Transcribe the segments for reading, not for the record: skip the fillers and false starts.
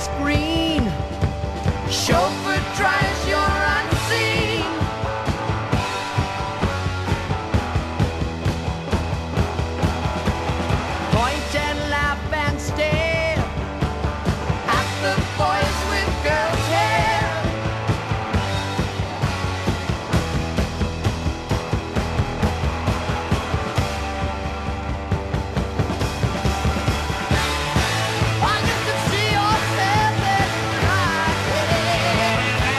screen. Chauffeur drives, you're unseen. Point and laugh and stare at the boys with girls' hair. While you can see yourself in right there.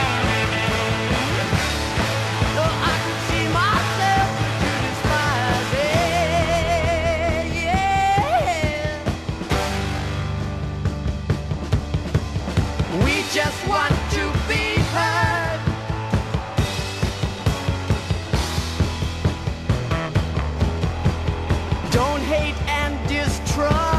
No, I can see myself to despise it. Yeah. We just want to be heard. Don't hate and distrust.